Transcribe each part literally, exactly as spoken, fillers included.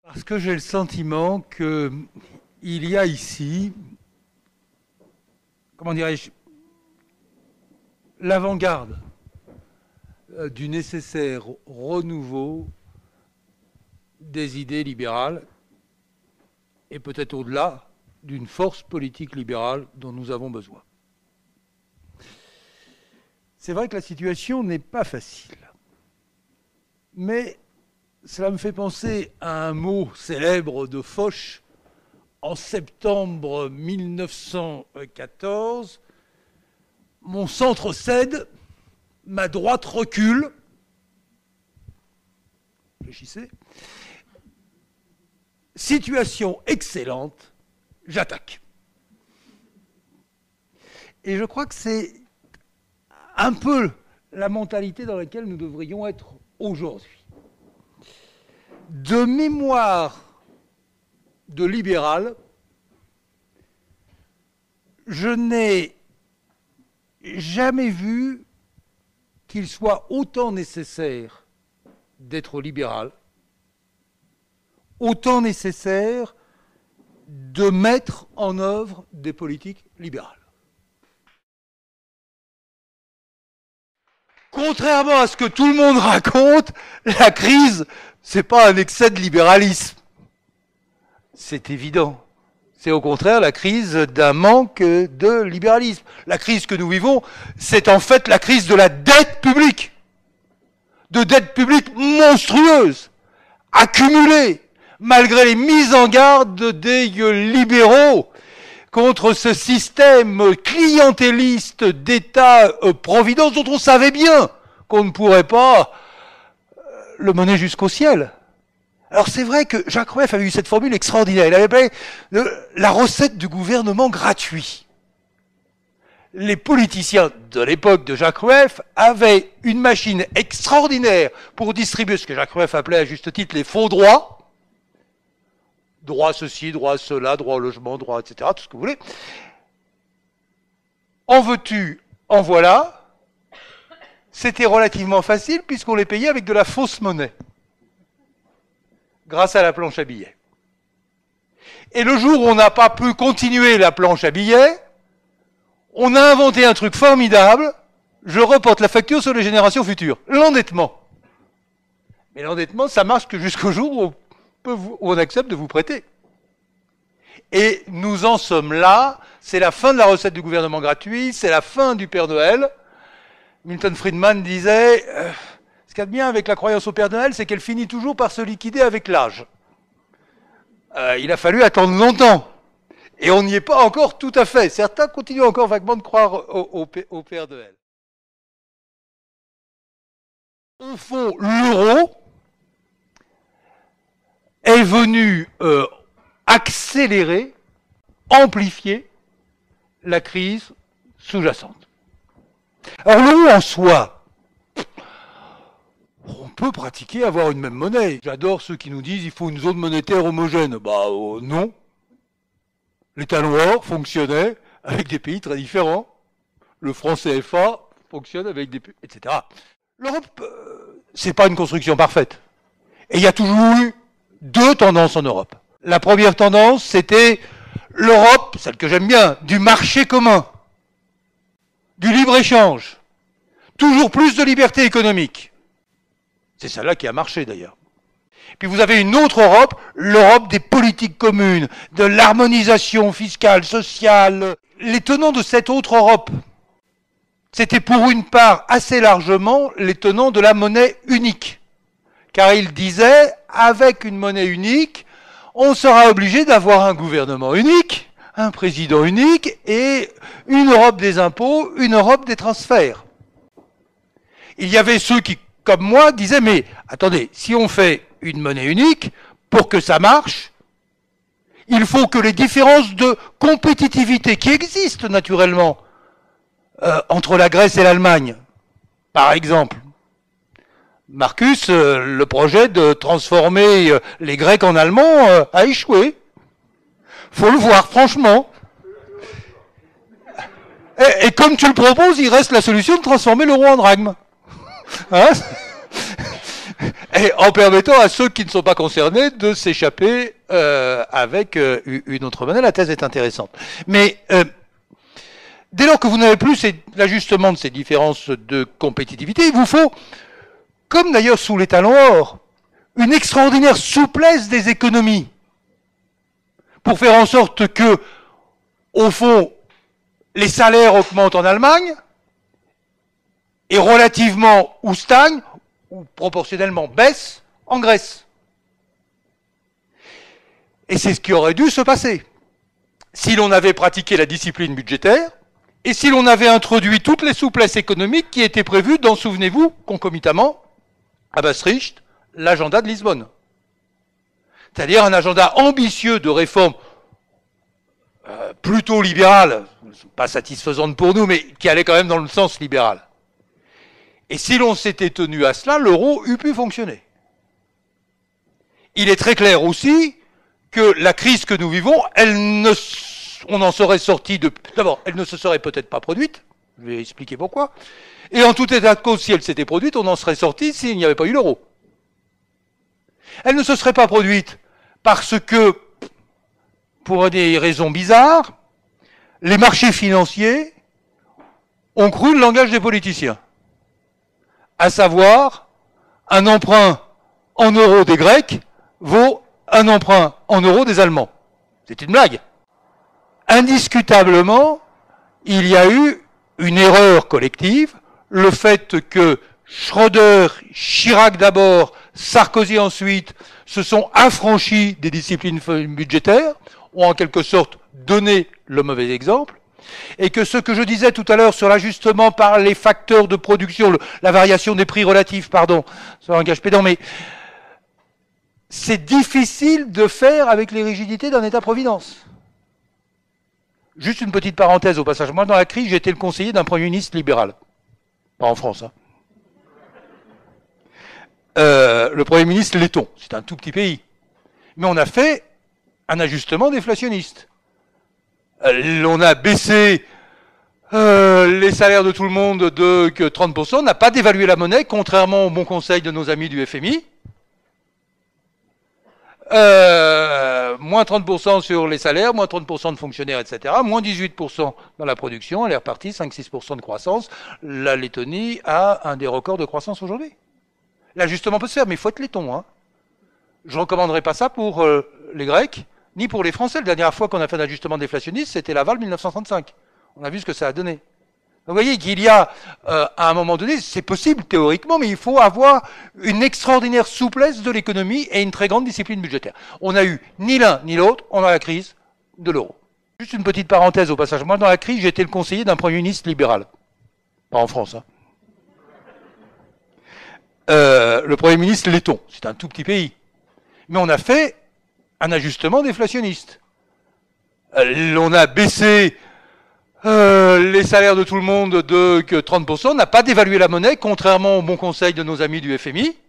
Parce que j'ai le sentiment qu'il y a ici, comment dirais-je, l'avant-garde du nécessaire renouveau des idées libérales et peut-être au-delà d'une force politique libérale dont nous avons besoin. C'est vrai que la situation n'est pas facile, mais cela me fait penser à un mot célèbre de Foch en septembre mille neuf cent quatorze. Mon centre cède, ma droite recule. Réfléchissez. Situation excellente, j'attaque. Et je crois que c'est un peu la mentalité dans laquelle nous devrions être aujourd'hui. De mémoire de libéral, je n'ai jamais vu qu'il soit autant nécessaire d'être libéral, autant nécessaire de mettre en œuvre des politiques libérales. Contrairement à ce que tout le monde raconte, la crise, c'est pas un excès de libéralisme. C'est évident. C'est au contraire la crise d'un manque de libéralisme. La crise que nous vivons, c'est en fait la crise de la dette publique. De dette publique monstrueuse, accumulée, malgré les mises en garde des libéraux contre ce système clientéliste d'État-providence dont on savait bien qu'on ne pourrait pas le mener jusqu'au ciel. Alors c'est vrai que Jacques Rueff avait eu cette formule extraordinaire. Il avait appelé la recette du gouvernement gratuit. Les politiciens de l'époque de Jacques Rueff avaient une machine extraordinaire pour distribuer ce que Jacques Rueff appelait à juste titre les faux droits. Droit ceci, droit cela, droit au logement, droit et cetera, tout ce que vous voulez. En veux-tu, en voilà. C'était relativement facile puisqu'on les payait avec de la fausse monnaie. Grâce à la planche à billets. Et le jour où on n'a pas pu continuer la planche à billets, on a inventé un truc formidable, je reporte la facture sur les générations futures. L'endettement. Mais l'endettement, ça marche que jusqu'au jour où on, peut vous, où on accepte de vous prêter. Et nous en sommes là, c'est la fin de la recette du gouvernement gratuit, c'est la fin du Père Noël. Milton Friedman disait... Euh, Ce qu'il y a de bien avec la croyance au Père Noël, c'est qu'elle finit toujours par se liquider avec l'âge. Euh, il a fallu attendre longtemps. Et on n'y est pas encore tout à fait. Certains continuent encore vaguement de croire au, au, au Père Noël. Au fond, l'euro est venu euh, accélérer, amplifier la crise sous-jacente. Alors l'euro en soi, on peut pratiquer avoir une même monnaie. J'adore ceux qui nous disent qu'il faut une zone monétaire homogène. Bah euh, non. Les talons or fonctionnaient avec des pays très différents. Le franc C F A fonctionne avec des pays, et cetera. L'Europe, euh, c'est pas une construction parfaite. Et il y a toujours eu deux tendances en Europe. La première tendance, c'était l'Europe, celle que j'aime bien, du marché commun, du libre-échange, toujours plus de liberté économique. C'est celle-là qui a marché d'ailleurs. Puis vous avez une autre Europe, l'Europe des politiques communes, de l'harmonisation fiscale, sociale. Les tenants de cette autre Europe, c'était pour une part assez largement les tenants de la monnaie unique. Car ils disaient, avec une monnaie unique, on sera obligé d'avoir un gouvernement unique, un président unique et une Europe des impôts, une Europe des transferts. Il y avait ceux qui, comme moi, disaient, mais attendez, si on fait une monnaie unique, pour que ça marche, il faut que les différences de compétitivité qui existent naturellement euh, entre la Grèce et l'Allemagne, par exemple. Marcus, euh, le projet de transformer euh, les Grecs en Allemands euh, a échoué. Faut le voir, franchement. Et, et comme tu le proposes, il reste la solution de transformer l'euro en drachme. Hein? et en permettant à ceux qui ne sont pas concernés de s'échapper euh, avec euh, une autre monnaie. La thèse est intéressante. Mais euh, dès lors que vous n'avez plus l'ajustement de ces différences de compétitivité, il vous faut, comme d'ailleurs sous les talons or, une extraordinaire souplesse des économies pour faire en sorte que, au fond, les salaires augmentent en Allemagne et relativement ou stagnent ou proportionnellement baissent en Grèce. Et c'est ce qui aurait dû se passer si l'on avait pratiqué la discipline budgétaire et si l'on avait introduit toutes les souplesses économiques qui étaient prévues dans, souvenez-vous, concomitamment, à Maastricht, l'agenda de Lisbonne. C'est-à-dire un agenda ambitieux de réforme euh, plutôt libérale, pas satisfaisante pour nous, mais qui allait quand même dans le sens libéral. Et si l'on s'était tenu à cela, l'euro eût pu fonctionner. Il est très clair aussi que la crise que nous vivons, elle ne, on en serait sorti de... D'abord, elle ne se serait peut-être pas produite, je vais expliquer pourquoi, et en tout état de cause, si elle s'était produite, on en serait sorti s'il n'y avait pas eu l'euro. Elle ne se serait pas produite parce que, pour des raisons bizarres, les marchés financiers ont cru le langage des politiciens, à savoir, un emprunt en euros des Grecs vaut un emprunt en euros des Allemands. C'est une blague. Indiscutablement, il y a eu une erreur collective, le fait que Schröder, Chirac d'abord, Sarkozy ensuite, se sont affranchis des disciplines budgétaires, ont en quelque sorte donné le mauvais exemple, et que ce que je disais tout à l'heure sur l'ajustement par les facteurs de production, le, la variation des prix relatifs, pardon, c'est un langage pédant, mais c'est difficile de faire avec les rigidités d'un État-providence. Juste une petite parenthèse au passage. Moi, dans la crise, j'étais le conseiller d'un Premier ministre libéral. Pas en France, hein. Euh, le Premier ministre letton, c'est un tout petit pays. Mais on a fait un ajustement déflationniste. Euh, on a baissé euh, les salaires de tout le monde de que trente pour cent, on n'a pas dévalué la monnaie, contrairement au bon conseil de nos amis du F M I. Euh, moins trente pour cent sur les salaires, moins trente pour cent de fonctionnaires, et cetera. Moins dix-huit pour cent dans la production, elle est repartie, cinq à six pour cent de croissance. La Lettonie a un des records de croissance aujourd'hui. L'ajustement peut se faire, mais il faut être letton. Hein. Je ne recommanderais pas ça pour euh, les Grecs, ni pour les Français. La dernière fois qu'on a fait un ajustement déflationniste, c'était Laval mille neuf cent trente-cinq. On a vu ce que ça a donné. Donc vous voyez qu'il y a, euh, à un moment donné, c'est possible théoriquement, mais il faut avoir une extraordinaire souplesse de l'économie et une très grande discipline budgétaire. On n'a eu ni l'un ni l'autre, on a la crise de l'euro. Juste une petite parenthèse au passage. Moi, dans la crise, j'étais le conseiller d'un Premier ministre libéral. Pas en France, hein. Euh, le Premier ministre letton, c'est un tout petit pays. Mais on a fait un ajustement déflationniste. Euh, on a baissé euh, les salaires de tout le monde de que trente pour cent, on n'a pas dévalué la monnaie, contrairement au bon conseil de nos amis du F M I.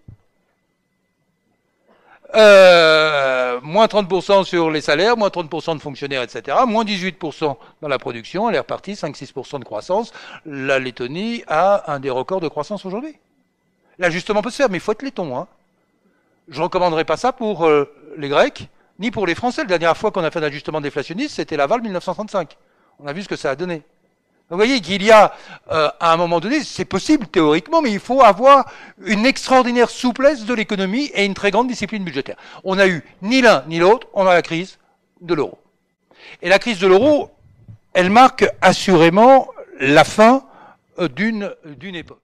Euh, moins trente pour cent sur les salaires, moins trente pour cent de fonctionnaires, et cetera. Moins dix-huit pour cent dans la production, elle est repartie, cinq à six pour cent de croissance. La Lettonie a un des records de croissance aujourd'hui. L'ajustement peut se faire, mais il faut être letton. Hein. Je ne recommanderais pas ça pour euh, les Grecs, ni pour les Français. La dernière fois qu'on a fait un ajustement déflationniste, c'était Laval mille neuf cent trente-cinq. On a vu ce que ça a donné. Donc vous voyez qu'il y a, euh, à un moment donné, c'est possible théoriquement, mais il faut avoir une extraordinaire souplesse de l'économie et une très grande discipline budgétaire. On n'a eu ni l'un ni l'autre, on a la crise de l'euro. Et la crise de l'euro, elle marque assurément la fin euh, d'une d'une époque.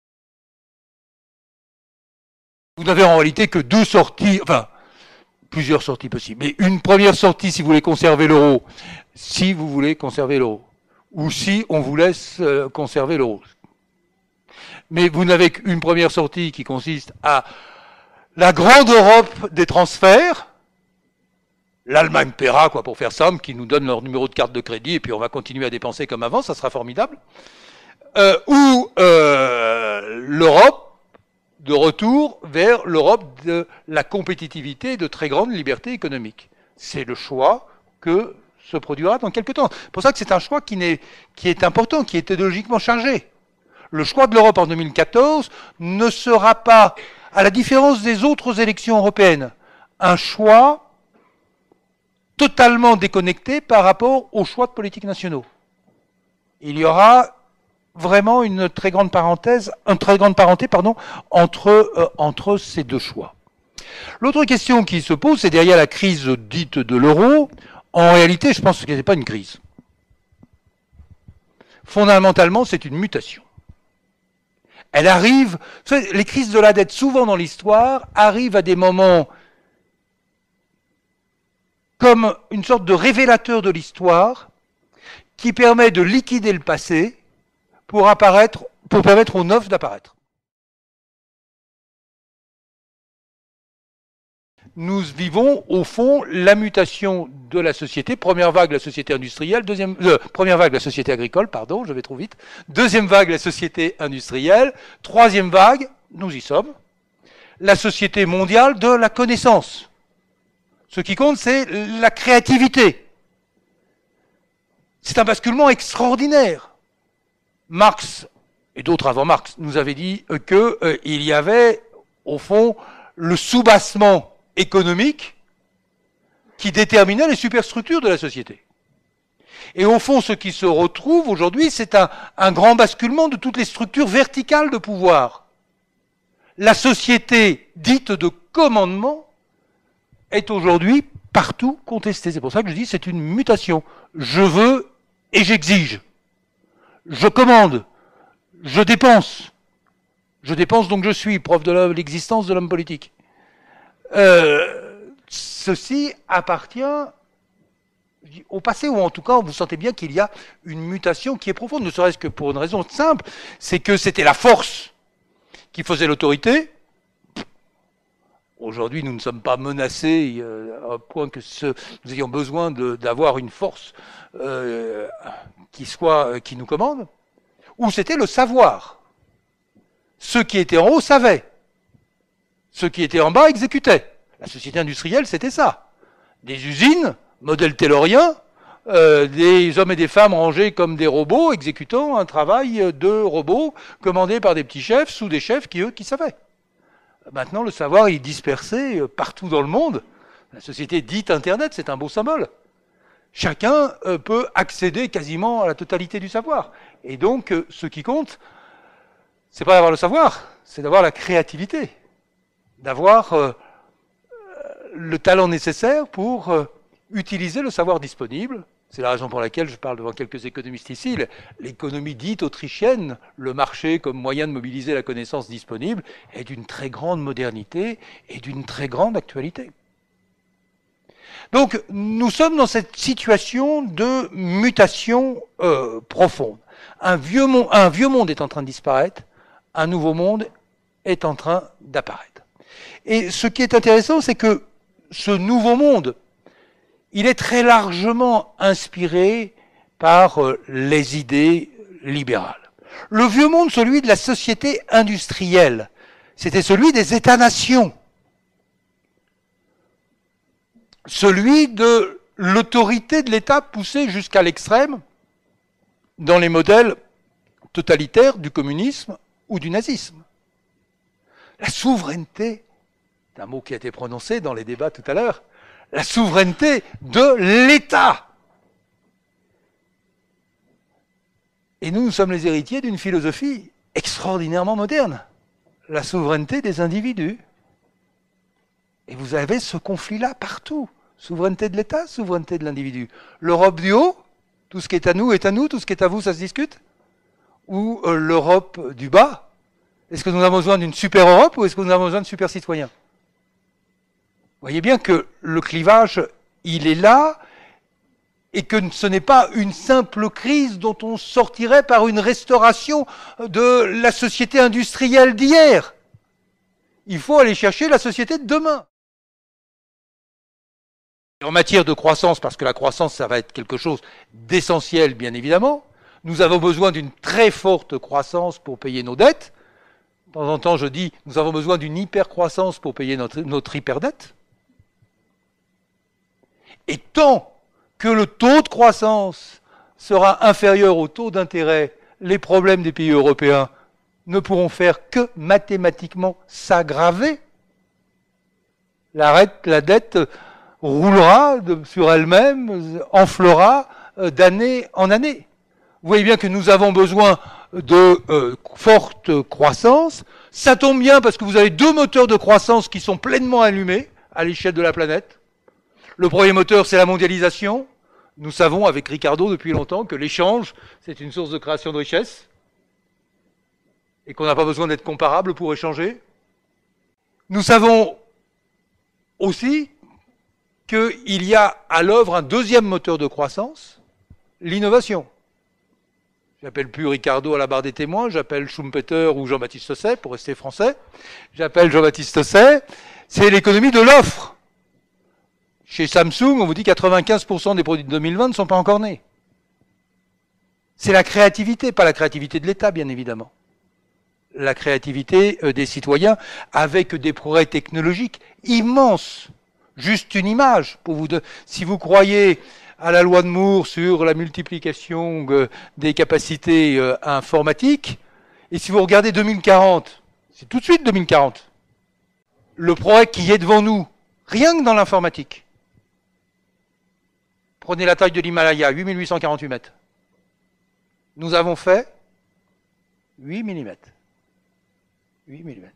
Vous n'avez en réalité que deux sorties, enfin, plusieurs sorties possibles. Mais une première sortie si vous voulez conserver l'euro, si vous voulez conserver l'euro, ou si on vous laisse euh, conserver l'euro. Mais vous n'avez qu'une première sortie qui consiste à la grande Europe des transferts. L'Allemagne paiera, quoi, pour faire simple, qui nous donne leur numéro de carte de crédit, et puis on va continuer à dépenser comme avant, ça sera formidable. Euh, ou euh, l'Europe, de retour vers l'Europe de la compétitivité et de très grande liberté économique. C'est le choix que se produira dans quelques temps. C'est pour ça que c'est un choix qui, n'est, qui est important, qui est idéologiquement chargé. Le choix de l'Europe en deux mille quatorze ne sera pas à la différence des autres élections européennes, un choix totalement déconnecté par rapport aux choix de politique nationaux. Il y aura vraiment une très grande parenthèse, une très grande parenté, pardon, entre, euh, entre ces deux choix. L'autre question qui se pose, c'est derrière la crise dite de l'euro. En réalité, je pense que ce n'est pas une crise. Fondamentalement, c'est une mutation. Elle arrive, les crises de la dette, souvent dans l'histoire, arrivent à des moments comme une sorte de révélateur de l'histoire qui permet de liquider le passé pour apparaître, pour permettre au neuf d'apparaître. Nous vivons, au fond, la mutation de la société. Première vague, la société industrielle. Deuxième, euh, première vague, la société agricole, pardon, je vais trop vite. Deuxième vague, la société industrielle. Troisième vague, nous y sommes, la société mondiale de la connaissance. Ce qui compte, c'est la créativité. C'est un basculement extraordinaire. Marx, et d'autres avant Marx, nous avaient dit qu'il euh, y avait, au fond, le soubassement économique qui déterminait les superstructures de la société. Et au fond, ce qui se retrouve aujourd'hui, c'est un, un grand basculement de toutes les structures verticales de pouvoir. La société dite de commandement est aujourd'hui partout contestée. C'est pour ça que je dis c'est une mutation. Je veux et j'exige. Je commande. Je dépense. Je dépense donc je suis, preuve de l'existence de l'homme politique. Euh, ceci appartient au passé, ou en tout cas, vous sentez bien qu'il y a une mutation qui est profonde, ne serait-ce que pour une raison simple, c'est que c'était la force qui faisait l'autorité. Aujourd'hui, nous ne sommes pas menacés euh, à un point que ce, nous ayons besoin d'avoir une force euh, qui soit, euh, qui nous commande. Ou c'était le savoir. Ceux qui étaient en haut savaient. Ceux qui étaient en bas exécutaient. La société industrielle, c'était ça. Des usines, modèle taylorien, euh, des hommes et des femmes rangés comme des robots, exécutant un travail de robots, commandé par des petits chefs, sous des chefs qui, eux, qui savaient. Maintenant, le savoir est dispersé partout dans le monde. La société dite Internet, c'est un beau symbole. Chacun euh, peut accéder quasiment à la totalité du savoir. Et donc, euh, ce qui compte, c'est pas d'avoir le savoir, c'est d'avoir la créativité, d'avoir euh, le talent nécessaire pour euh, utiliser le savoir disponible. C'est la raison pour laquelle je parle devant quelques économistes ici. L'économie dite autrichienne, le marché comme moyen de mobiliser la connaissance disponible, est d'une très grande modernité et d'une très grande actualité. Donc, nous sommes dans cette situation de mutation euh, profonde. Un vieux, monde, un vieux monde est en train de disparaître, un nouveau monde est en train d'apparaître. Et ce qui est intéressant, c'est que ce nouveau monde, il est très largement inspiré par euh, les idées libérales. Le vieux monde, celui de la société industrielle, c'était celui des États-nations. Celui de l'autorité de l'État poussée jusqu'à l'extrême dans les modèles totalitaires du communisme ou du nazisme. La souveraineté, c'est un mot qui a été prononcé dans les débats tout à l'heure, la souveraineté de l'État. Et nous, nous sommes les héritiers d'une philosophie extraordinairement moderne, la souveraineté des individus. Et vous avez ce conflit-là partout. Souveraineté de l'État, souveraineté de l'individu. L'Europe du haut, tout ce qui est à nous est à nous, tout ce qui est à vous, ça se discute. Ou euh, l'Europe du bas, est-ce que nous avons besoin d'une super Europe ou est-ce que nous avons besoin de super citoyens? Vous voyez bien que le clivage, il est là, et que ce n'est pas une simple crise dont on sortirait par une restauration de la société industrielle d'hier. Il faut aller chercher la société de demain. En matière de croissance, parce que la croissance, ça va être quelque chose d'essentiel, bien évidemment, nous avons besoin d'une très forte croissance pour payer nos dettes. De temps en temps, je dis, nous avons besoin d'une hypercroissance pour payer notre, notre hyperdette. Et tant que le taux de croissance sera inférieur au taux d'intérêt, les problèmes des pays européens ne pourront faire que mathématiquement s'aggraver. La, la dette roulera de, sur elle-même, enflera euh, d'année en année. Vous voyez bien que nous avons besoin de euh, forte croissance. Ça tombe bien parce que vous avez deux moteurs de croissance qui sont pleinement allumés à l'échelle de la planète. Le premier moteur, c'est la mondialisation. Nous savons avec Ricardo depuis longtemps que l'échange, c'est une source de création de richesse et qu'on n'a pas besoin d'être comparable pour échanger. Nous savons aussi qu'il y a à l'œuvre un deuxième moteur de croissance, l'innovation. J'appelle plus Ricardo à la barre des témoins, j'appelle Schumpeter ou Jean-Baptiste Say, pour rester français. J'appelle Jean-Baptiste Say, c'est l'économie de l'offre. Chez Samsung, on vous dit que quatre-vingt-quinze pour cent des produits de deux mille vingt ne sont pas encore nés. C'est la créativité, pas la créativité de l'État, bien évidemment. La créativité des citoyens avec des progrès technologiques immenses. Juste une image. Pour vous de... Si vous croyez à la loi de Moore sur la multiplication des capacités informatiques, et si vous regardez deux mille quarante, c'est tout de suite deux mille quarante, le progrès qui est devant nous, rien que dans l'informatique. Prenez la taille de l'Himalaya, huit mille huit cent quarante-huit mètres. Nous avons fait huit millimètres. huit millimètres.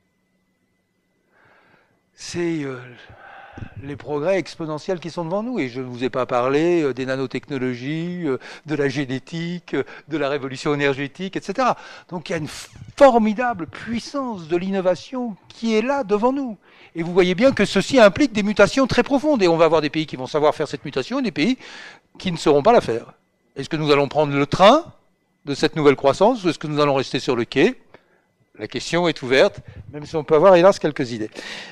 C'est euh, les progrès exponentiels qui sont devant nous. Et je ne vous ai pas parlé euh, des nanotechnologies, euh, de la génétique, euh, de la révolution énergétique, et cetera. Donc il y a une formidable puissance de l'innovation qui est là devant nous. Et vous voyez bien que ceci implique des mutations très profondes. Et on va avoir des pays qui vont savoir faire cette mutation et des pays qui ne sauront pas la faire. Est-ce que nous allons prendre le train de cette nouvelle croissance ou est-ce que nous allons rester sur le quai? La question est ouverte, même si on peut avoir, hélas, quelques idées.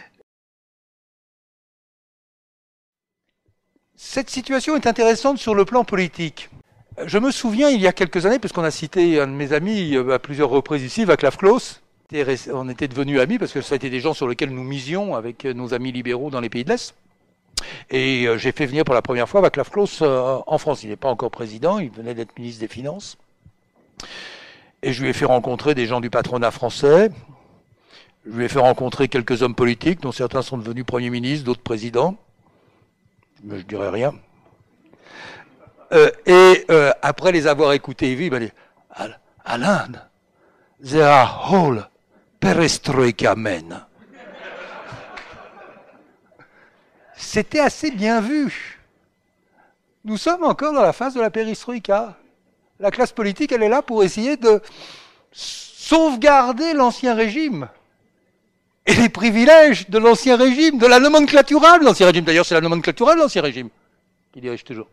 Cette situation est intéressante sur le plan politique. Je me souviens, il y a quelques années, puisqu'on a cité un de mes amis à plusieurs reprises ici, Václav Klaus, on était devenus amis, parce que ça a été des gens sur lesquels nous misions avec nos amis libéraux dans les pays de l'Est. Et j'ai fait venir pour la première fois Václav Klaus en France. Il n'est pas encore président, il venait d'être ministre des Finances. Et je lui ai fait rencontrer des gens du patronat français. Je lui ai fait rencontrer quelques hommes politiques, dont certains sont devenus premiers ministres, d'autres présidents. Mais je dirais rien. Euh, et euh, après les avoir écoutés et vus, il m'a dit « Alain, there are whole perestroika men. » C'était assez bien vu. Nous sommes encore dans la phase de la perestroïka. La classe politique, elle est là pour essayer de sauvegarder l'ancien régime et les privilèges de l'ancien régime, de la nomenclatura de l'ancien régime. D'ailleurs, c'est la nomenclatura de l'ancien régime qui dirige toujours.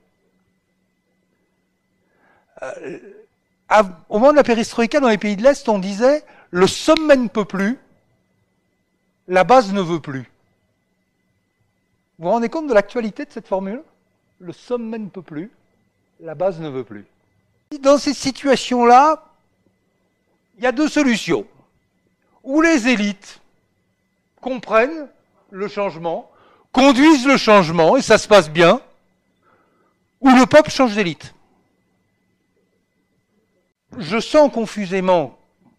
Euh, à, au moment de la perestroïka, dans les pays de l'Est, on disait « le sommet ne peut plus, la base ne veut plus ». Vous vous rendez compte de l'actualité de cette formule? Le sommet ne peut plus, la base ne veut plus. Dans ces situations-là, il y a deux solutions. Ou les élites comprennent le changement, conduisent le changement, et ça se passe bien, ou le peuple change d'élite. Je sens confusément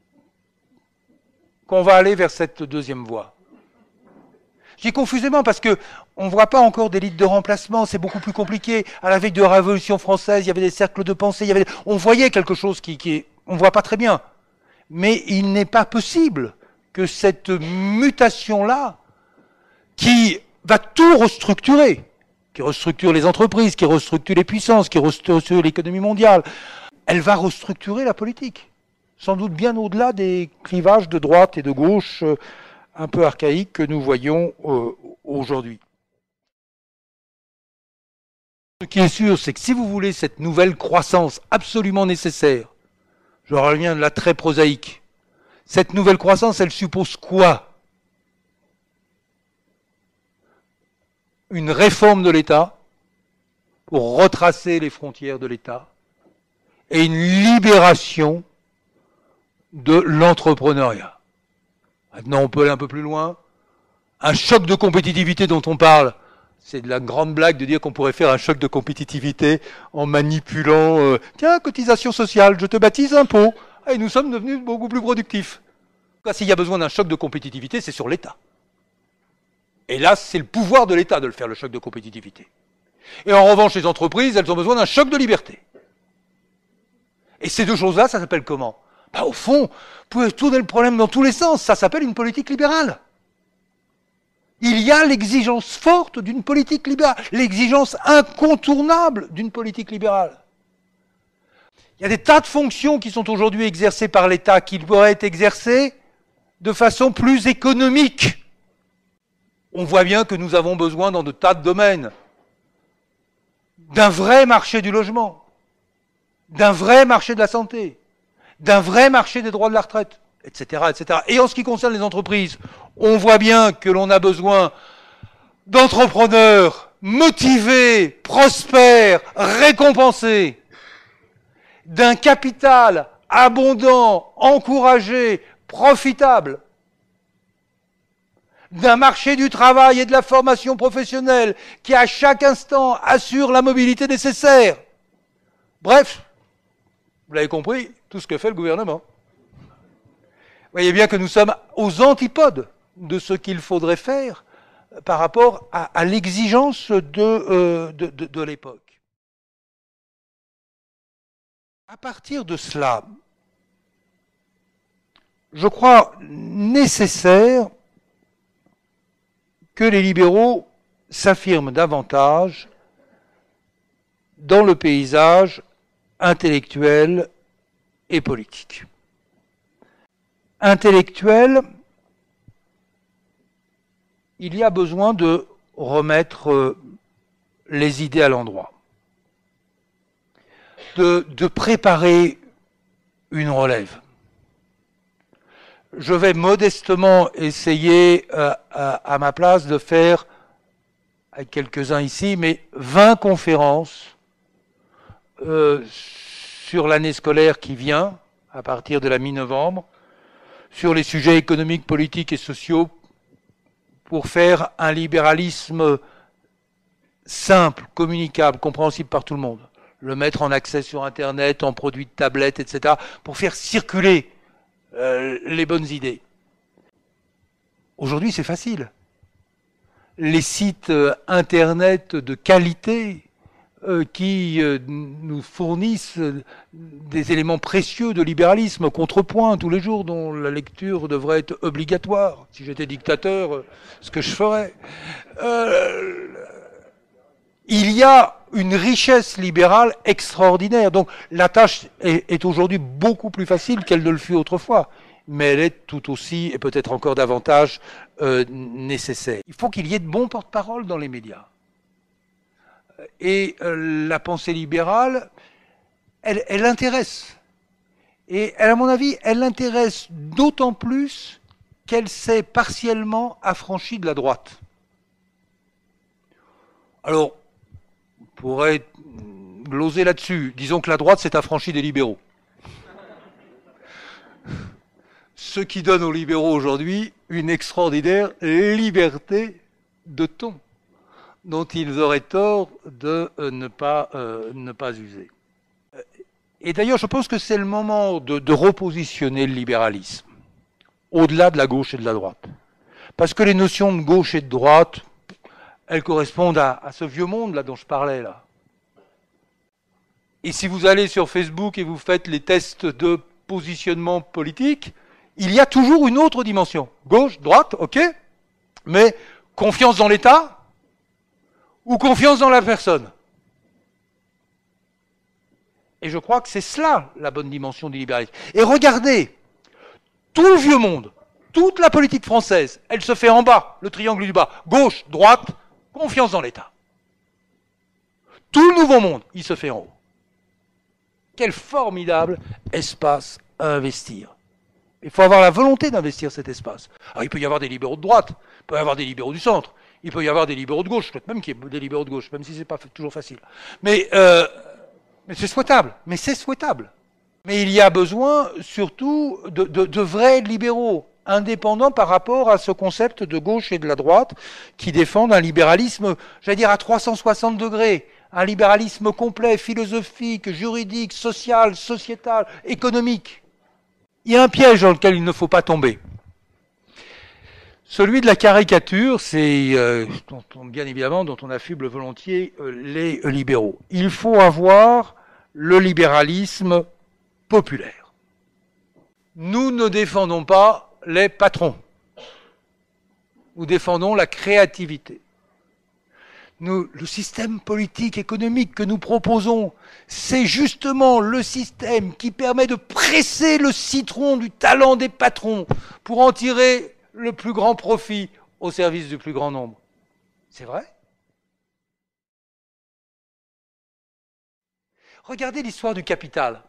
qu'on va aller vers cette deuxième voie. Je dis confusément parce que on ne voit pas encore d'élite de remplacement, c'est beaucoup plus compliqué. À la veille de la Révolution française, il y avait des cercles de pensée, il y avait des... on voyait quelque chose qui, qui est... on ne voit pas très bien. Mais il n'est pas possible que cette mutation-là, qui va tout restructurer, qui restructure les entreprises, qui restructure les puissances, qui restructure l'économie mondiale, elle va restructurer la politique. Sans doute bien au-delà des clivages de droite et de gauche euh, un peu archaïques que nous voyons euh, aujourd'hui. Ce qui est sûr, c'est que si vous voulez cette nouvelle croissance absolument nécessaire, je reviens de la très prosaïque, cette nouvelle croissance, elle suppose quoi? Une réforme de l'État pour retracer les frontières de l'État et une libération de l'entrepreneuriat. Maintenant, on peut aller un peu plus loin. Un choc de compétitivité dont on parle, c'est de la grande blague de dire qu'on pourrait faire un choc de compétitivité en manipulant euh, « Tiens, cotisation sociale, je te baptise impôt. et nous sommes devenus beaucoup plus productifs. S'il y a besoin d'un choc de compétitivité, c'est sur l'État. Et là, c'est le pouvoir de l'État de le faire, le choc de compétitivité. Et en revanche, les entreprises, elles ont besoin d'un choc de liberté. Et ces deux choses-là, ça s'appelle comment? Bah, au fond, vous pouvez tourner le problème dans tous les sens, ça s'appelle une politique libérale. Il y a l'exigence forte d'une politique libérale, l'exigence incontournable d'une politique libérale. Il y a des tas de fonctions qui sont aujourd'hui exercées par l'État qui pourraient être exercées de façon plus économique. On voit bien que nous avons besoin dans de tas de domaines d'un vrai marché du logement, d'un vrai marché de la santé, d'un vrai marché des droits de la retraite, et cetera, et cetera. Et en ce qui concerne les entreprises, on voit bien que l'on a besoin d'entrepreneurs motivés, prospères, récompensés, d'un capital abondant, encouragé, profitable, d'un marché du travail et de la formation professionnelle qui à chaque instant assure la mobilité nécessaire. Bref, vous l'avez compris, tout ce que fait le gouvernement. Vous voyez bien que nous sommes aux antipodes de ce qu'il faudrait faire par rapport à, à l'exigence de, euh, de, de, de l'époque. À partir de cela, je crois nécessaire que les libéraux s'affirment davantage dans le paysage intellectuel et politique. Intellectuel, il y a besoin de remettre les idées à l'endroit, de, de préparer une relève. Je vais modestement essayer euh, à, à ma place de faire, avec quelques-uns ici, mais vingt conférences euh, sur l'année scolaire qui vient, à partir de la mi-novembre, sur les sujets économiques, politiques et sociaux, pour faire un libéralisme simple, communicable, compréhensible par tout le monde. Le mettre en accès sur Internet, en produits de tablette, et cetera, pour faire circuler euh, les bonnes idées. Aujourd'hui, c'est facile. Les sites euh, Internet de qualité euh, qui euh, nous fournissent euh, des éléments précieux de libéralisme, contrepoint tous les jours, dont la lecture devrait être obligatoire. Si j'étais dictateur, euh, ce que je ferais. Euh, il y a une richesse libérale extraordinaire. Donc la tâche est, est aujourd'hui beaucoup plus facile qu'elle ne le fut autrefois. Mais elle est tout aussi, et peut-être encore davantage, euh, nécessaire. Il faut qu'il y ait de bons porte-parole dans les médias. Et euh, la pensée libérale, elle, elle intéresse. Et à mon avis, elle l'intéresse d'autant plus qu'elle s'est partiellement affranchie de la droite. Alors, on pourrait gloser là-dessus. Disons que la droite s'est affranchie des libéraux. Ce qui donne aux libéraux aujourd'hui une extraordinaire liberté de ton, dont ils auraient tort de euh, ne pas, euh, ne pas user. Et d'ailleurs, je pense que c'est le moment de, de repositionner le libéralisme, au-delà de la gauche et de la droite. Parce que les notions de gauche et de droite, elles correspondent à, à ce vieux monde là dont je parlais là. Et si vous allez sur Facebook et vous faites les tests de positionnement politique, il y a toujours une autre dimension. Gauche, droite, ok, mais confiance dans l'État ou confiance dans la personne. Et je crois que c'est cela la bonne dimension du libéralisme. Et regardez, tout le vieux monde, toute la politique française, elle se fait en bas, le triangle du bas. Gauche, droite, confiance dans l'État. Tout le nouveau monde, il se fait en haut. Quel formidable espace à investir. Il faut avoir la volonté d'investir cet espace. Alors il peut y avoir des libéraux de droite, il peut y avoir des libéraux du centre, il peut y avoir des libéraux de gauche, peut-être même qu'il y ait des libéraux de gauche, même si c'est pas toujours facile. Mais, euh, mais c'est souhaitable, mais c'est souhaitable. Mais il y a besoin surtout de, de, de vrais libéraux, indépendants par rapport à ce concept de gauche et de la droite, qui défendent un libéralisme, j'allais dire, à trois cent soixante degrés, un libéralisme complet, philosophique, juridique, social, sociétal, économique. il y a un piège dans lequel il ne faut pas tomber. Celui de la caricature, c'est euh, bien évidemment dont on affuble volontiers euh, les euh, libéraux. Il faut avoir le libéralisme populaire. Nous ne défendons pas les patrons. Nous défendons la créativité. Nous, le système politique, économique que nous proposons, c'est justement le système qui permet de presser le citron du talent des patrons pour en tirer le plus grand profit au service du plus grand nombre. C'est vrai? Regardez l'histoire du capital.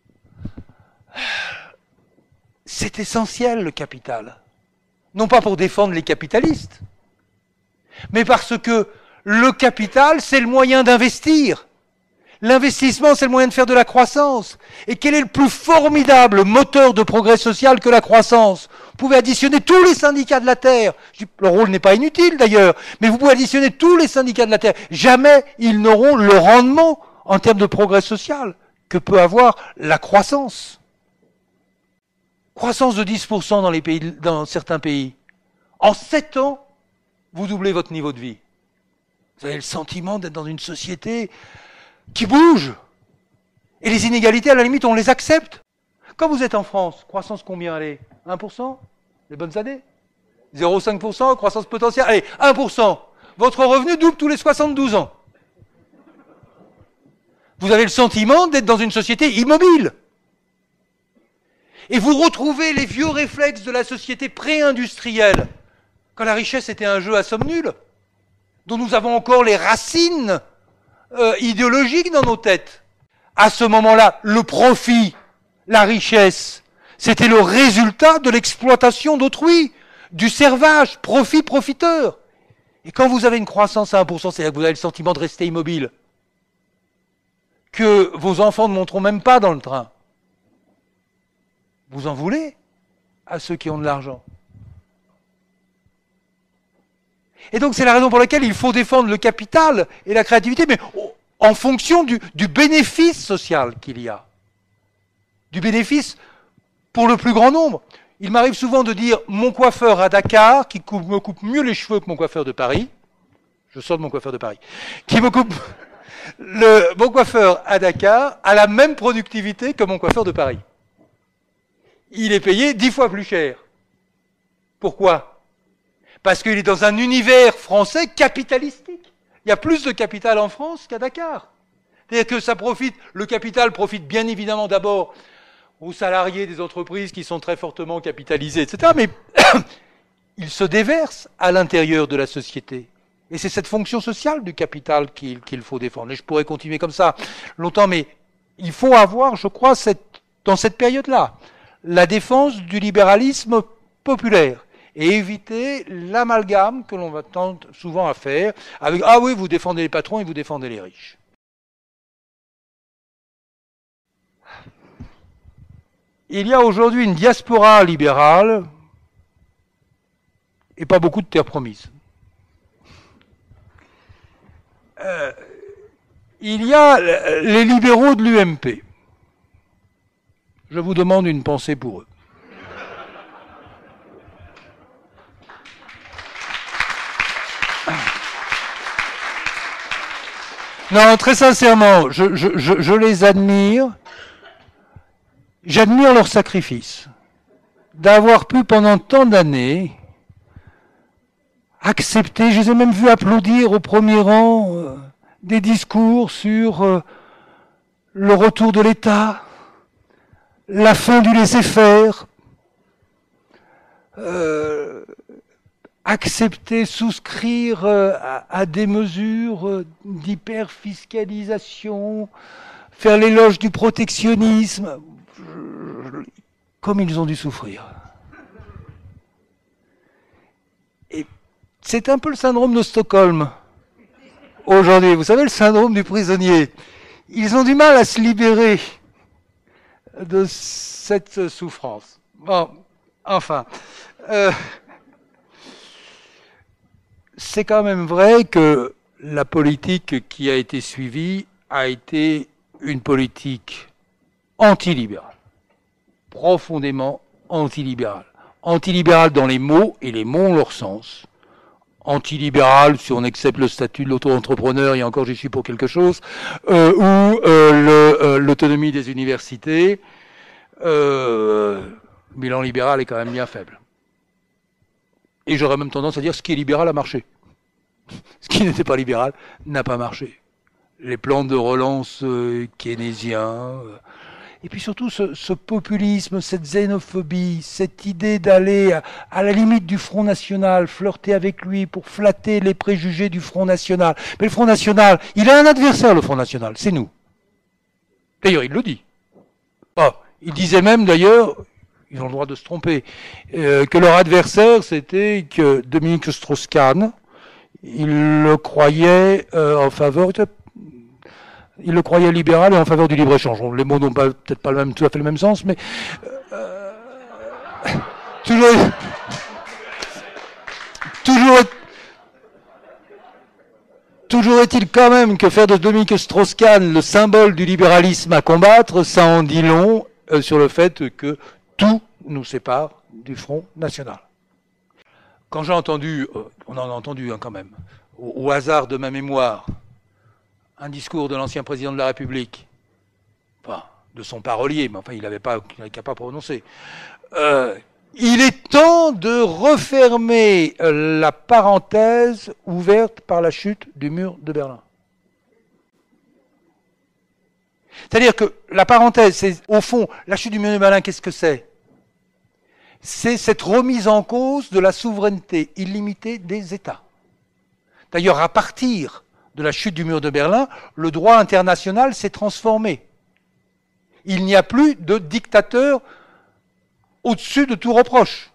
C'est essentiel, le capital. Non pas pour défendre les capitalistes, mais parce que le capital, c'est le moyen d'investir. L'investissement, c'est le moyen de faire de la croissance. Et quel est le plus formidable moteur de progrès social que la croissance? Vous pouvez additionner tous les syndicats de la Terre. Leur rôle n'est pas inutile d'ailleurs, mais vous pouvez additionner tous les syndicats de la Terre. Jamais ils n'auront le rendement en termes de progrès social que peut avoir la croissance. Croissance de dix pour cent dans, les pays, dans certains pays. En sept ans, vous doublez votre niveau de vie. Vous avez le sentiment d'être dans une société qui bouge. Et les inégalités, à la limite, on les accepte. Quand vous êtes en France, croissance combien, allez, un pour cent? Les bonnes années? zéro virgule cinq pour cent, croissance potentielle, allez, un pour cent. Votre revenu double tous les soixante-douze ans. Vous avez le sentiment d'être dans une société immobile. Et vous retrouvez les vieux réflexes de la société pré-industrielle, quand la richesse était un jeu à somme nulle, dont nous avons encore les racines euh, idéologiques dans nos têtes. À ce moment-là, le profit, la richesse, c'était le résultat de l'exploitation d'autrui, du servage, profit, profiteur. Et quand vous avez une croissance à un pour cent, c'est-à-dire que vous avez le sentiment de rester immobile, que vos enfants ne monteront même pas dans le train, vous en voulez à ceux qui ont de l'argent. Et donc c'est la raison pour laquelle il faut défendre le capital et la créativité, mais en fonction du, du bénéfice social qu'il y a. Du bénéfice pour le plus grand nombre. Il m'arrive souvent de dire mon coiffeur à Dakar, qui coupe, me coupe mieux les cheveux que mon coiffeur de Paris, je sors de mon coiffeur de Paris, qui me coupe le, mon coiffeur à Dakar a la même productivité que mon coiffeur de Paris. Il est payé dix fois plus cher. Pourquoi ? Parce qu'il est dans un univers français capitalistique. Il y a plus de capital en France qu'à Dakar. C'est-à-dire que ça profite, le capital profite bien évidemment d'abord aux salariés des entreprises qui sont très fortement capitalisés, et cetera. Mais il se déverse à l'intérieur de la société. Et c'est cette fonction sociale du capital qu'il qu'il faut défendre. Et je pourrais continuer comme ça longtemps, mais il faut avoir, je crois, cette, dans cette période-là, la défense du libéralisme populaire et éviter l'amalgame que l'on va tendre souvent à faire avec « Ah oui, vous défendez les patrons et vous défendez les riches ». Il y a aujourd'hui une diaspora libérale et pas beaucoup de terres promises. Euh, il y a les libéraux de l'U M P. Je vous demande une pensée pour eux. Non, très sincèrement, je, je, je, je les admire. J'admire leur sacrifice. D'avoir pu pendant tant d'années accepter, je les ai même vus applaudir au premier rang euh, des discours sur euh, le retour de l'État, la fin du laisser-faire, euh, accepter, souscrire euh, à, à des mesures euh, d'hyperfiscalisation, faire l'éloge du protectionnisme, comme ils ont dû souffrir. Et c'est un peu le syndrome de Stockholm aujourd'hui. Vous savez, le syndrome du prisonnier. Ils ont du mal à se libérer de cette souffrance. Bon, enfin, euh, c'est quand même vrai que la politique qui a été suivie a été une politique antilibérale. profondément antilibéral. Antilibéral dans les mots, et les mots ont leur sens. Antilibéral, si on accepte le statut de l'auto-entrepreneur, et encore j'y suis pour quelque chose, euh, ou euh, l'autonomie le, euh, des universités, euh, le bilan libéral est quand même bien faible. Et j'aurais même tendance à dire ce qui est libéral a marché. Ce qui n'était pas libéral n'a pas marché. Les plans de relance euh, keynésiens, euh, et puis surtout ce, ce populisme, cette xénophobie, cette idée d'aller à, à la limite du Front National, flirter avec lui pour flatter les préjugés du Front National. Mais le Front National, il a un adversaire, le Front National, c'est nous. D'ailleurs, il le dit. Ah, il disait même d'ailleurs, ils ont le droit de se tromper, euh, que leur adversaire, c'était que Dominique Strauss-Kahn, il le croyait euh, en faveur... Il le croyait libéral et en faveur du libre-échange. Les mots n'ont peut-être pas le même, tout à fait le même sens, mais euh, toujours, toujours, toujours est-il quand même que faire de Dominique Strauss-Kahn le symbole du libéralisme à combattre, ça en dit long euh, sur le fait que tout nous sépare du Front National. Quand j'ai entendu, euh, on en a entendu hein, quand même, au, au hasard de ma mémoire, un discours de l'ancien président de la République, enfin, de son parolier, mais enfin, il n'avait pas, il n'avait qu'à pas prononcer. Euh, il est temps de refermer la parenthèse ouverte par la chute du mur de Berlin. C'est-à-dire que la parenthèse, c'est, au fond, la chute du mur de Berlin, qu'est-ce que c'est? C'est cette remise en cause de la souveraineté illimitée des États. D'ailleurs, à partir de la chute du mur de Berlin, le droit international s'est transformé. Il n'y a plus de dictateur au-dessus de tout reproche.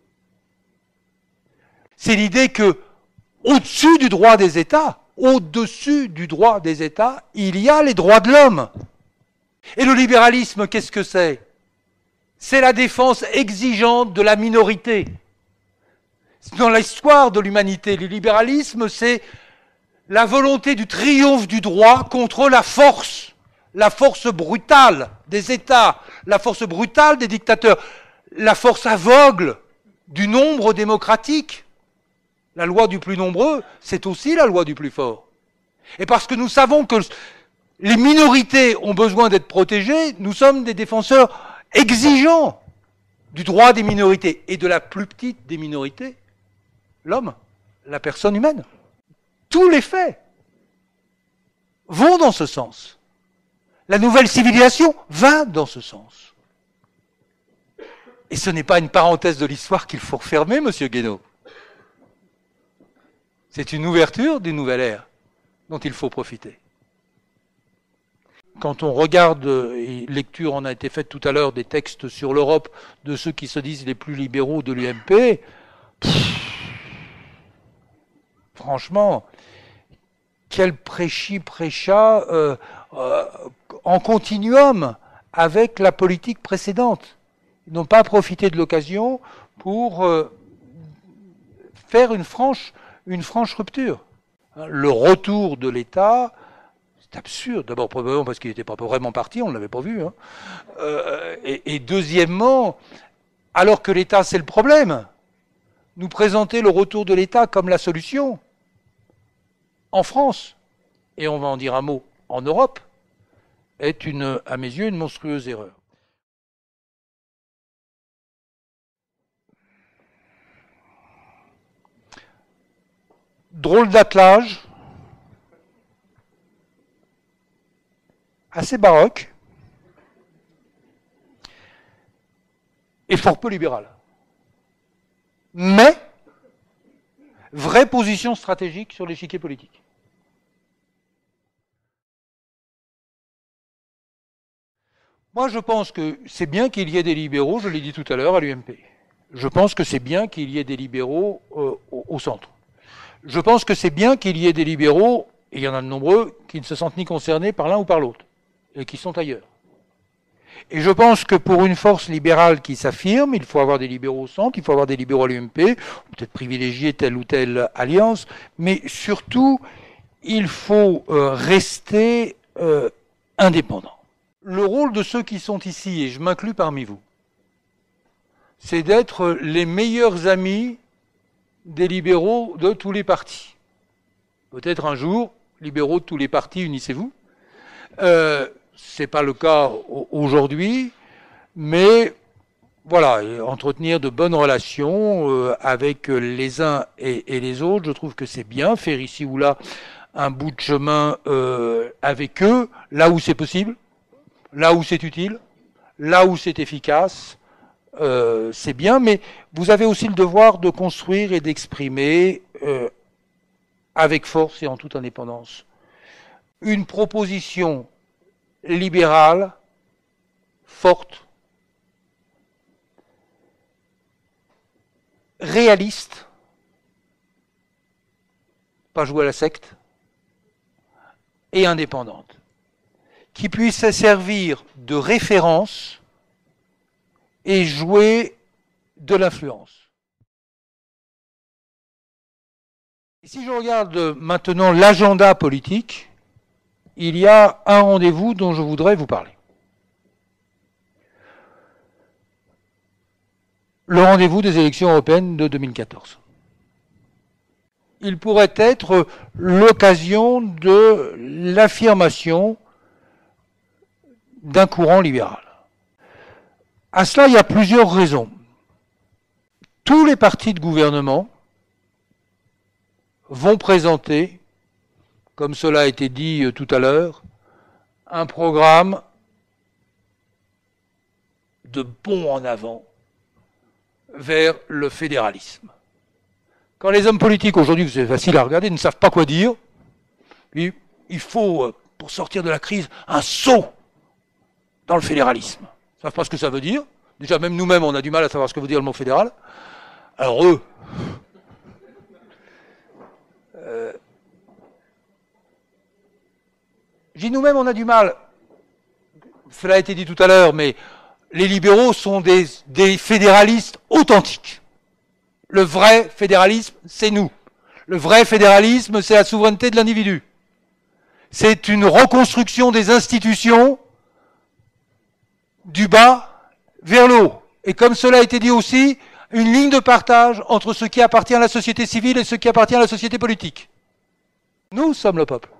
C'est l'idée que, au-dessus du droit des États, au-dessus du droit des États, il y a les droits de l'homme. Et le libéralisme, qu'est-ce que c'est? C'est la défense exigeante de la minorité. Dans l'histoire de l'humanité, le libéralisme, c'est la volonté du triomphe du droit contre la force, la force brutale des États, la force brutale des dictateurs, la force aveugle du nombre démocratique. La loi du plus nombreux, c'est aussi la loi du plus fort. Et parce que nous savons que les minorités ont besoin d'être protégées, nous sommes des défenseurs exigeants du droit des minorités et de la plus petite des minorités, l'homme, la personne humaine. Tous les faits vont dans ce sens. La nouvelle civilisation va dans ce sens. Et ce n'est pas une parenthèse de l'histoire qu'il faut refermer, monsieur Guénaud. C'est une ouverture d'une nouvelle ère dont il faut profiter. Quand on regarde, et lecture en a été faite tout à l'heure, des textes sur l'Europe de ceux qui se disent les plus libéraux de l'U M P, franchement, quel prêchi-prêcha euh, euh, en continuum avec la politique précédente. Ils n'ont pas profité de l'occasion pour euh, faire une franche, une franche rupture. Le retour de l'État, c'est absurde. D'abord, probablement parce qu'il n'était pas vraiment parti, on ne l'avait pas vu. Hein. Euh, et, et deuxièmement, alors que l'État, c'est le problème, nous présenter le retour de l'État comme la solution. En France, et on va en dire un mot, en Europe, est une, à mes yeux, une monstrueuse erreur. Drôle d'attelage, assez baroque, et fort peu libéral. Mais, vraie position stratégique sur l'échiquier politique. Moi, je pense que c'est bien qu'il y ait des libéraux, je l'ai dit tout à l'heure, à l'U M P. Je pense que c'est bien qu'il y ait des libéraux euh, au, au centre. Je pense que c'est bien qu'il y ait des libéraux, et il y en a de nombreux, qui ne se sentent ni concernés par l'un ou par l'autre, et qui sont ailleurs. Et je pense que pour une force libérale qui s'affirme, il faut avoir des libéraux au centre, il faut avoir des libéraux à l'U M P, peut-être privilégier telle ou telle alliance, mais surtout, il faut euh, rester euh, indépendant. Le rôle de ceux qui sont ici, et je m'inclus parmi vous, c'est d'être les meilleurs amis des libéraux de tous les partis. Peut-être un jour, libéraux de tous les partis, unissez-vous. Euh, c'est pas le cas aujourd'hui, mais voilà, entretenir de bonnes relations euh, avec les uns et, et les autres, je trouve que c'est bien. Faire ici ou là un bout de chemin euh, avec eux, là où c'est possible, là où c'est utile, là où c'est efficace, euh, c'est bien, mais vous avez aussi le devoir de construire et d'exprimer euh, avec force et en toute indépendance une proposition libérale, forte, réaliste, pas jouer à la secte, et indépendante, qui puisse servir de référence et jouer de l'influence. Et si je regarde maintenant l'agenda politique, il y a un rendez-vous dont je voudrais vous parler. Le rendez-vous des élections européennes de deux mille quatorze. Il pourrait être l'occasion de l'affirmation d'un courant libéral. À cela, il y a plusieurs raisons. Tous les partis de gouvernement vont présenter, comme cela a été dit tout à l'heure, un programme de bond en avant vers le fédéralisme. Quand les hommes politiques, aujourd'hui, c'est facile à regarder, ne savent pas quoi dire, il faut, pour sortir de la crise, un saut dans le fédéralisme. Ils ne savent pas ce que ça veut dire. Déjà, même nous-mêmes, on a du mal à savoir ce que veut dire le mot fédéral. Alors eux, euh, j'ai nous-mêmes, on a du mal. Cela a été dit tout à l'heure, mais les libéraux sont des, des fédéralistes authentiques. Le vrai fédéralisme, c'est nous. Le vrai fédéralisme, c'est la souveraineté de l'individu. C'est une reconstruction des institutions du bas vers le haut. Et comme cela a été dit aussi, une ligne de partage entre ce qui appartient à la société civile et ce qui appartient à la société politique. Nous sommes le peuple.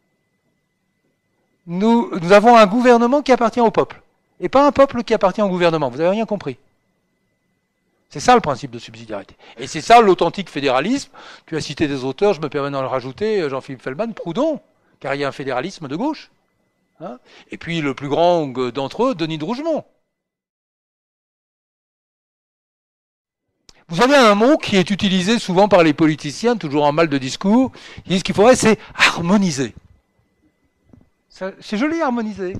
Nous, nous avons un gouvernement qui appartient au peuple. Et pas un peuple qui appartient au gouvernement. Vous n'avez rien compris. C'est ça le principe de subsidiarité. Et c'est ça l'authentique fédéralisme. Tu as cité des auteurs, je me permets d'en rajouter, Jean-Philippe Feldman, Proudhon, car il y a un fédéralisme de gauche. Hein, et puis le plus grand d'entre eux, Denis de Rougemont. Vous avez un mot qui est utilisé souvent par les politiciens, toujours en mal de discours, ils disent qu'il faudrait, c'est harmoniser. C'est joli, harmoniser.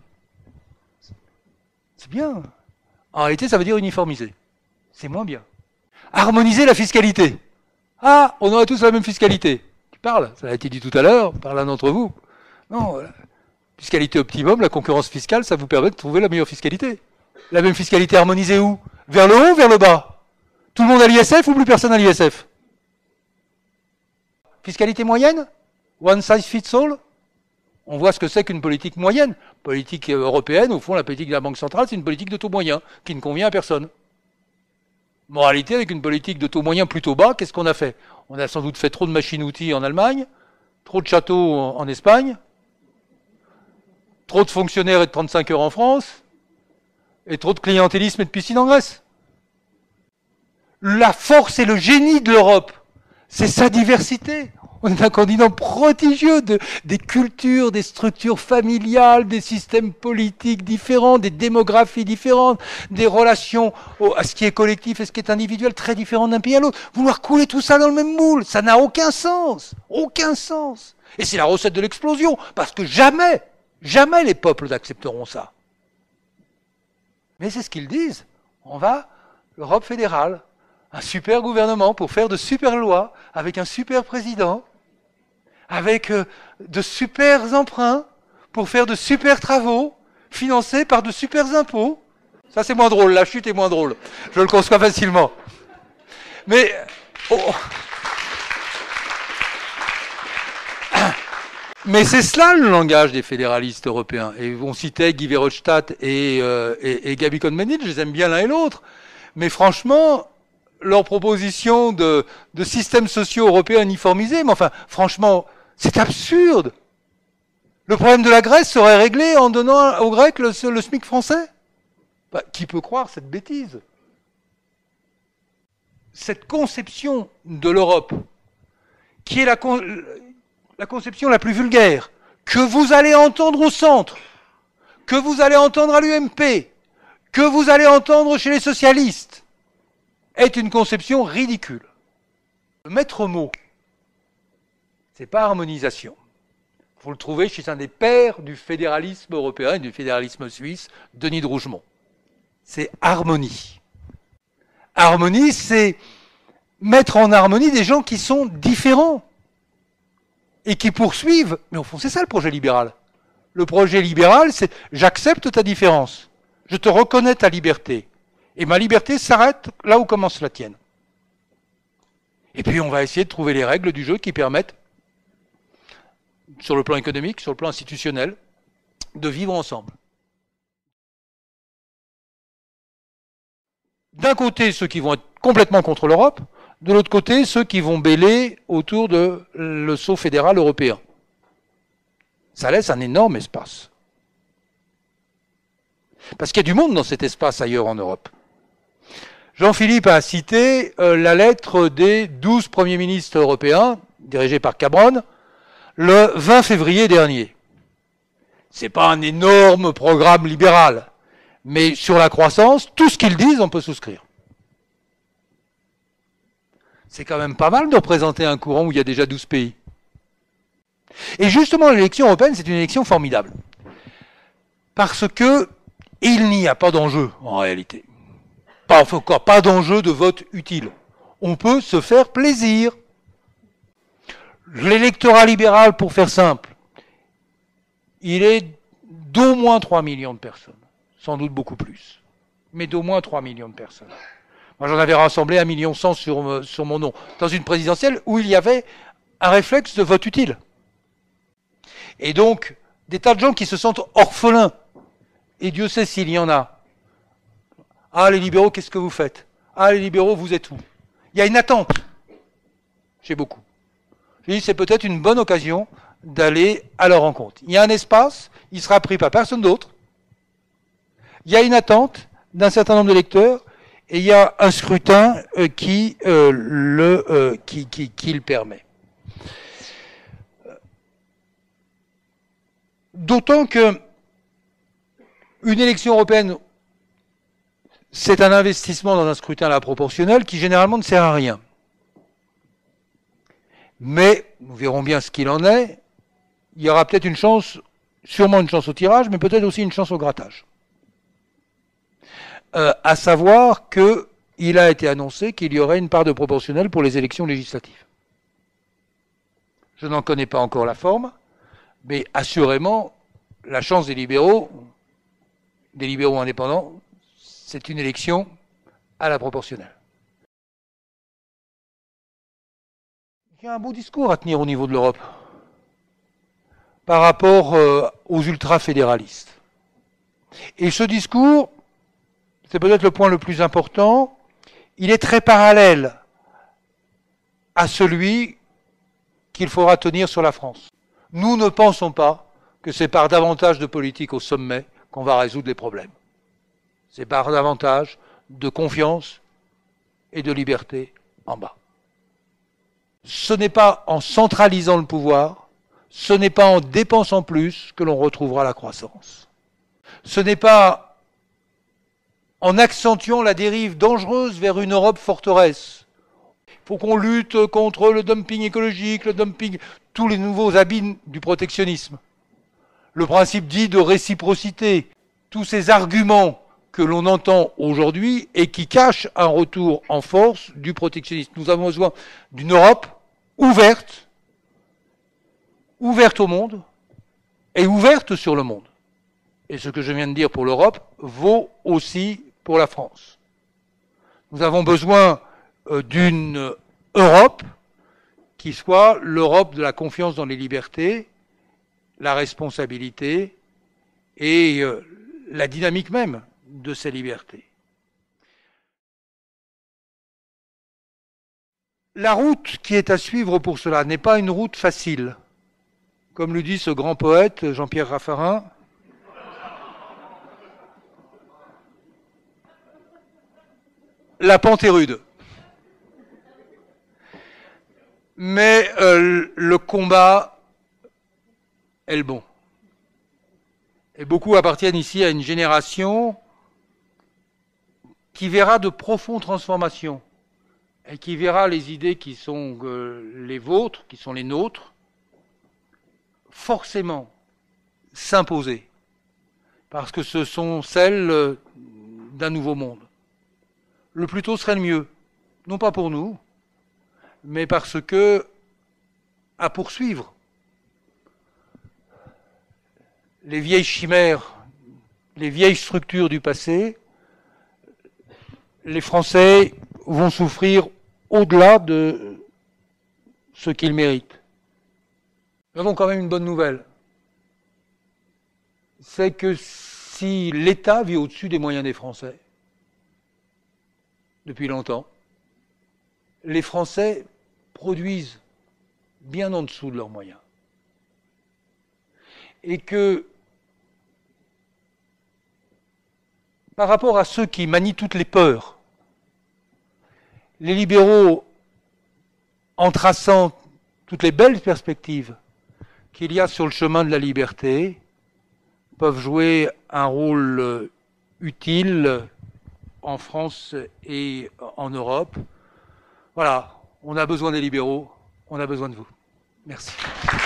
C'est bien. En réalité, ça veut dire uniformiser. C'est moins bien. Harmoniser la fiscalité. Ah, on aurait tous la même fiscalité. Tu parles, ça a été dit tout à l'heure par l'un d'entre vous. Non, la fiscalité optimum, la concurrence fiscale, ça vous permet de trouver la meilleure fiscalité. La même fiscalité harmonisée où? Vers le haut ou vers le bas? Tout le monde à l'I S F ou plus personne à l'I S F? Fiscalité moyenne? One size fits all? On voit ce que c'est qu'une politique moyenne. Politique européenne, au fond, la politique de la Banque centrale, c'est une politique de taux moyen, qui ne convient à personne. Moralité, avec une politique de taux moyen plutôt bas, qu'est-ce qu'on a fait? On a sans doute fait trop de machines-outils en Allemagne, trop de châteaux en Espagne, trop de fonctionnaires et de trente-cinq heures en France, et trop de clientélisme et de piscine en Grèce. La force et le génie de l'Europe, c'est sa diversité. On est un continent prodigieux de, des cultures, des structures familiales, des systèmes politiques différents, des démographies différentes, des relations au, à ce qui est collectif et ce qui est individuel très différents d'un pays à l'autre. Vouloir couler tout ça dans le même moule, ça n'a aucun sens. Aucun sens. Et c'est la recette de l'explosion, parce que jamais, jamais les peuples n'accepteront ça. Mais c'est ce qu'ils disent. On va, l'Europe fédérale, un super gouvernement pour faire de super lois, avec un super président, avec euh, de super emprunts, pour faire de super travaux, financés par de super impôts. Ça c'est moins drôle, la chute est moins drôle. Je le conçois facilement. Mais... Oh. Mais c'est cela le langage des fédéralistes européens. Et on citait Guy Verhofstadt et, euh, et, et Gabi Cohn-Bendit, je les aime bien l'un et l'autre. Mais franchement, leur proposition de, de systèmes sociaux européens uniformisés, mais enfin, franchement, c'est absurde. Le problème de la Grèce serait réglé en donnant aux Grecs le, le SMIC français. Bah, qui peut croire cette bêtise? Cette conception de l'Europe, qui est la, con la conception la plus vulgaire, que vous allez entendre au centre, que vous allez entendre à l'U M P, que vous allez entendre chez les socialistes, est une conception ridicule. Le maître mot, c'est pas harmonisation. Vous le trouvez chez un des pères du fédéralisme européen et du fédéralisme suisse, Denis de Rougemont. C'est harmonie. Harmonie, c'est mettre en harmonie des gens qui sont différents et qui poursuivent. Mais au fond, c'est ça le projet libéral. Le projet libéral, c'est j'accepte ta différence, je te reconnais ta liberté, et ma liberté s'arrête là où commence la tienne. Et puis on va essayer de trouver les règles du jeu qui permettent, sur le plan économique, sur le plan institutionnel, de vivre ensemble. D'un côté, ceux qui vont être complètement contre l'Europe, de l'autre côté, ceux qui vont bêler autour de le sceau fédéral européen. Ça laisse un énorme espace. Parce qu'il y a du monde dans cet espace ailleurs en Europe. Jean-Philippe a cité euh, la lettre des douze premiers ministres européens, dirigés par Cameron, le vingt février dernier. C'est pas un énorme programme libéral. Mais sur la croissance, tout ce qu'ils disent, on peut souscrire. C'est quand même pas mal de représenter un courant où il y a déjà douze pays. Et justement, l'élection européenne, c'est une élection formidable. Parce que il n'y a pas d'enjeu, en réalité. Pas, encore pas d'enjeu de vote utile. On peut se faire plaisir. L'électorat libéral, pour faire simple, il est d'au moins trois millions de personnes. Sans doute beaucoup plus, mais d'au moins trois millions de personnes. Moi, j'en avais rassemblé un million cent sur, sur mon nom, dans une présidentielle où il y avait un réflexe de vote utile. Et donc, des tas de gens qui se sentent orphelins, et Dieu sait s'il y en a. Ah, les libéraux, qu'est-ce que vous faites? Ah, les libéraux, vous êtes où? Il y a une attente chez beaucoup. Je dis, c'est peut-être une bonne occasion d'aller à leur rencontre. Il y a un espace, il sera pris par personne d'autre. Il y a une attente d'un certain nombre d'électeurs et il y a un scrutin euh, qui, euh, le, euh, qui, qui, qui le permet. D'autant que une élection européenne, c'est un investissement dans un scrutin à la proportionnelle qui généralement ne sert à rien. Mais nous verrons bien ce qu'il en est. Il y aura peut-être une chance, sûrement une chance au tirage, mais peut-être aussi une chance au grattage. Euh, à savoir qu'il a été annoncé qu'il y aurait une part de proportionnelle pour les élections législatives. Je n'en connais pas encore la forme, mais assurément, la chance des libéraux, des libéraux indépendants, c'est une élection à la proportionnelle. Il y a un beau discours à tenir au niveau de l'Europe par rapport euh, aux ultra-fédéralistes. Et ce discours, c'est peut-être le point le plus important, il est très parallèle à celui qu'il faudra tenir sur la France. Nous ne pensons pas que c'est par davantage de politique au sommet qu'on va résoudre les problèmes. C'est par davantage de confiance et de liberté en bas. Ce n'est pas en centralisant le pouvoir, ce n'est pas en dépensant plus que l'on retrouvera la croissance. Ce n'est pas en accentuant la dérive dangereuse vers une Europe forteresse. Il faut qu'on lutte contre le dumping écologique, le dumping, tous les nouveaux abîmes du protectionnisme. Le principe dit de réciprocité, tous ces arguments que l'on entend aujourd'hui et qui cachent un retour en force du protectionnisme. Nous avons besoin d'une Europe ouverte, ouverte au monde et ouverte sur le monde. Et ce que je viens de dire pour l'Europe vaut aussi pour la France. Nous avons besoin euh, d'une Europe qui soit l'Europe de la confiance dans les libertés, la responsabilité et euh, la dynamique même de ces libertés. La route qui est à suivre pour cela n'est pas une route facile. Comme le dit ce grand poète, Jean-Pierre Raffarin, la pente est rude. Mais euh, le combat est le bon. Et beaucoup appartiennent ici à une génération qui verra de profondes transformations et qui verra les idées qui sont euh, les vôtres, qui sont les nôtres, forcément s'imposer. Parce que ce sont celles d'un nouveau monde. Le plus tôt serait le mieux. Non pas pour nous, mais parce que, à poursuivre, les vieilles chimères, les vieilles structures du passé, les Français vont souffrir au-delà de ce qu'ils méritent. Nous avons quand même une bonne nouvelle. C'est que si l'État vit au-dessus des moyens des Français, depuis longtemps, les Français produisent bien en dessous de leurs moyens. Et que, par rapport à ceux qui manient toutes les peurs, les libéraux, en traçant toutes les belles perspectives qu'il y a sur le chemin de la liberté, peuvent jouer un rôle utile en France et en Europe. Voilà, on a besoin des libéraux, on a besoin de vous. Merci.